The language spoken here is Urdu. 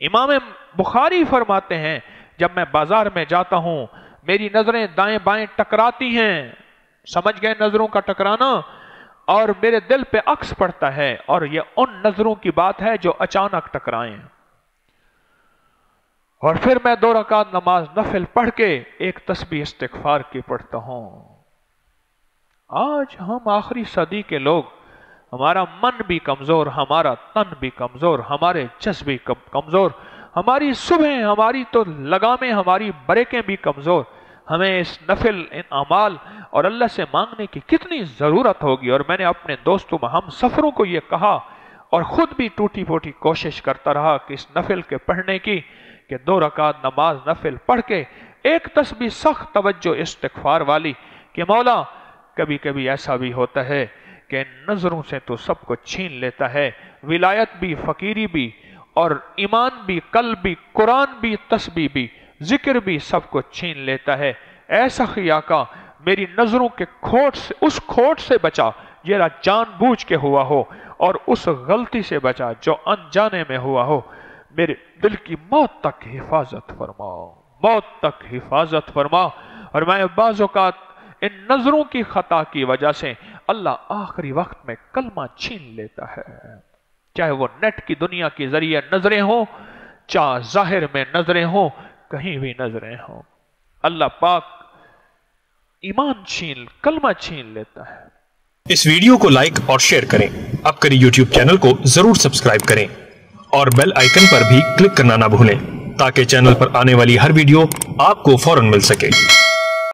امام بخاری فرماتے ہیں جب میں بازار میں جاتا ہوں میری نظریں دائیں بائیں ٹکراتی ہیں، سمجھ گئے نظروں کا ٹکرانا، اور میرے دل پہ عکس پڑتا ہے، اور یہ ان نظروں کی بات ہے جو اچانک ٹکرائیں، اور پھر میں 2 رکعت نماز نفل پڑھ کے ایک تسبیح استغفار کی پڑھتا ہوں۔ آج ہم آخری صدی کے لوگ، ہمارا من بھی کمزور، ہمارا تن بھی کمزور، ہمارے جذبے کمزور، ہماری صبح، ہماری تو لگامیں، ہماری بریکیں بھی کمزور، ہمیں اس نفل اعمال اور اللہ سے مانگنے کی کتنی ضرورت ہوگی۔ اور میں نے اپنے دوستوں ہم سفروں کو یہ کہا اور خود بھی ٹوٹی پھوٹی کوشش کرتا رہا کہ اس نفل کے پڑھنے کی، کہ 2 رکعت نماز نفل پڑھ کے ایک تسبیح سخت توجہ استغفار والی، کہ مولا کبھی کبھی ایسا بھی ہوتا ہے کہ نظروں سے تو سب کو چھین لیتا ہے، ولایت بھی، فقیری بھی، اور ایمان بھی، قلب بھی، قرآن بھی، تسبیح بھی، ذکر بھی، سب کو چھین لیتا ہے۔ ایسا ہی آقا میری نظروں کے کھوٹ سے، اس کھوٹ سے بچا جیرا جان بوجھ کے ہوا ہو، اور اس غلطی سے بچا جو انجانے میں ہوا ہو۔ میرے دل کی موت تک حفاظت فرما، موت تک حفاظت فرما۔ اور میں بعض اوقات ان نظروں کی خطا کی وجہ سے اللہ آخری وقت میں کلمہ چھین لیتا ہے، چاہے وہ نیٹ کی دنیا کی ذریعے نظریں ہوں، چاہے ظاہر میں نظریں ہوں، کہیں بھی نظریں ہوں، اللہ پاک ایمان چھین، کلمہ چھین لیتا ہے۔ اس ویڈیو کو لائک اور شیئر کریں، اب کریں یوٹیوب چینل کو ضرور سبسکرائب کریں اور بیل آئیکن پر بھی کلک کرنا نہ بھولیں تاکہ چینل پر آنے والی ہر ویڈیو آپ کو فوراً مل سکے۔